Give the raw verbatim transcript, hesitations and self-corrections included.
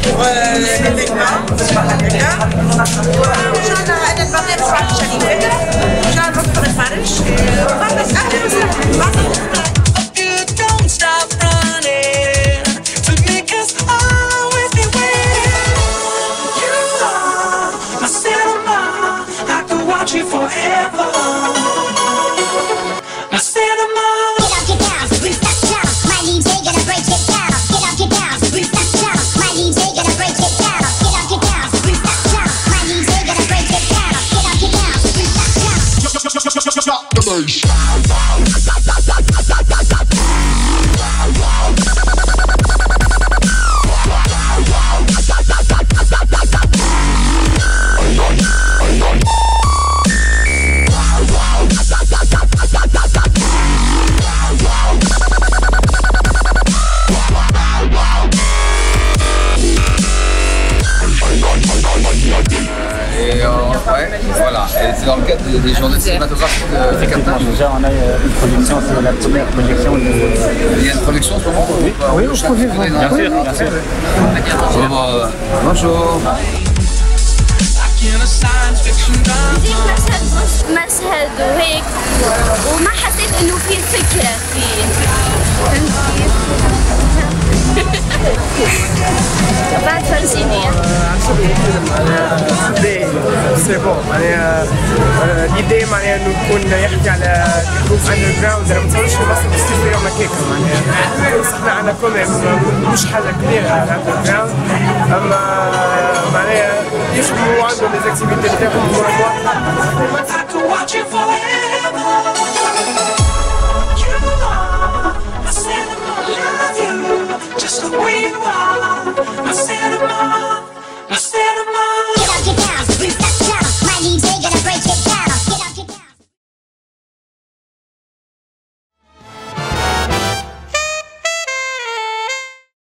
pour l'événement. D'accord. وإن شاء الله أنا البرنامج بعد شريفة. إن شاء الله بدخل الخارج. وخلص أهلا وسهلا. You forever. My cinema. Get off your down, restart down. My D J gonna break it down. Get off your down, restart down. My D J gonna break it down. Get off your down, restart down. My D J gonna break it down. Get off your down, restart down. The bass. Voilà, et c'est dans le cadre des, des journées cinématographiques de Effectivement, déjà on a une projection, c'est la première projection de... Il y a une projection en ce moment? Oui, oui, vous pouvez voir. Bien sûr, bien sûr. Bonjour. Bonjour. جيت مشهد مشهد وهيك وما حسيت انه في فكرة فيه بعد فرجيني سي بون معناها ليدي معناها انه يكون يحكي على جروب اندر جراوند. انا ما تصورش في مصر باش تصير فيهم هكاك معناها احنا عندنا كوميم مش حاجه كبيره على الاندر جراوند، اما معناها يخدموا عندهم لي زاكتيفيتي تاعهم